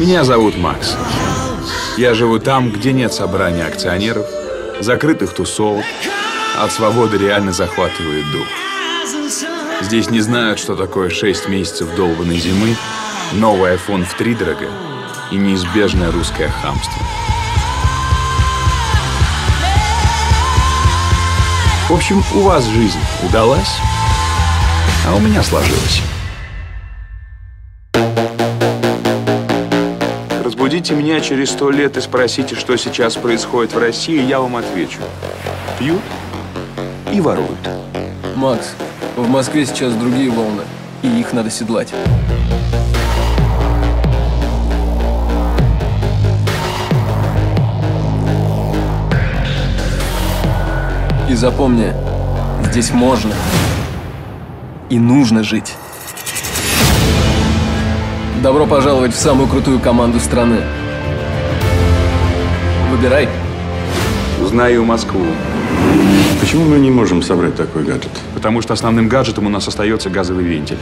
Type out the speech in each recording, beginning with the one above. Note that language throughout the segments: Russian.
Меня зовут Макс. Я живу там, где нет собрания акционеров, закрытых тусовок. От свободы реально захватывает дух. Здесь не знают, что такое 6 месяцев долбанной зимы, новый iPhone втридорога и неизбежное русское хамство. В общем, у вас жизнь удалась, а у меня сложилась. Разбудите меня через 100 лет и спросите, что сейчас происходит в России, я вам отвечу. Пьют и воруют. Макс, в Москве сейчас другие волны, и их надо седлать. И запомни, здесь можно и нужно жить. Добро пожаловать в самую крутую команду страны. Выбирай. Узнаю Москву. Почему мы не можем собрать такой гаджет? Потому что основным гаджетом у нас остается газовый вентиль.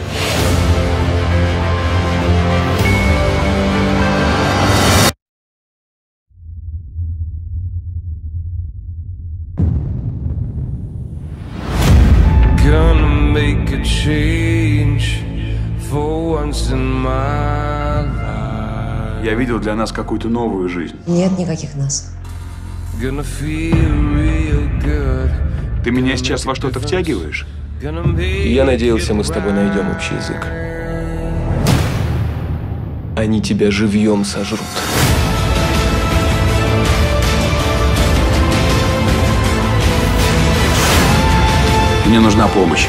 Я видел для нас какую-то новую жизнь. Нет никаких нас. Ты меня сейчас во что-то втягиваешь? Я надеялся, мы с тобой найдем общий язык. Они тебя живьем сожрут. Мне нужна помощь.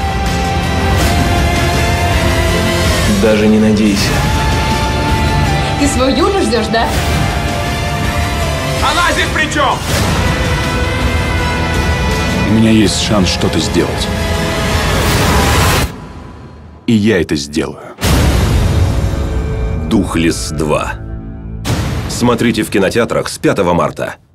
Даже не надейся. Ты свою Юлю ждешь, да? Она здесь при чем? У меня есть шанс что-то сделать. И я это сделаю. Духлесс 2. Смотрите в кинотеатрах с 5 марта.